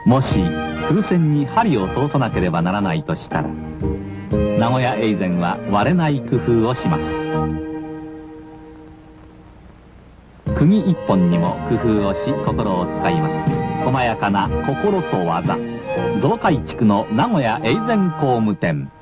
もし風船に針を通さなければならないとしたら、名古屋エイゼンは割れない工夫をします。釘一本にも工夫をし心を使います。細やかな心と技、造海地区の名古屋エイゼン工務店。